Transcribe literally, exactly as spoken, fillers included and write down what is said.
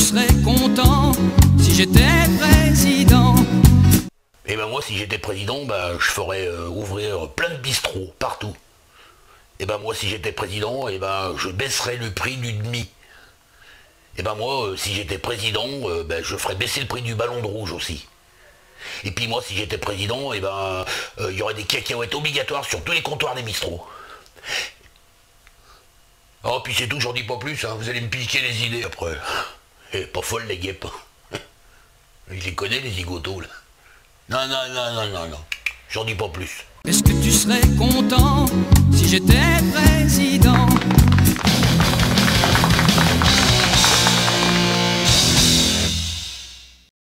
serais content si j'étais président? Eh ben moi, si j'étais président, ben, je ferais euh, ouvrir plein de bistrots partout. Et ben moi, si j'étais président, et ben je baisserais le prix du demi. Et ben moi, euh, si j'étais président, euh, ben, je ferais baisser le prix du ballon de rouge aussi. Et puis moi, si j'étais président, et ben il euh, y aurait des cacahuètes obligatoires sur tous les comptoirs des bistrots. Oh, puis c'est tout, j'en dis pas plus, hein, vous allez me piquer les idées après. Et pas folle les guêpes. Je les connais les zigotos là. Non, non, non, non, non, non. J'en dis pas plus. Est-ce que tu serais content si j'étais président?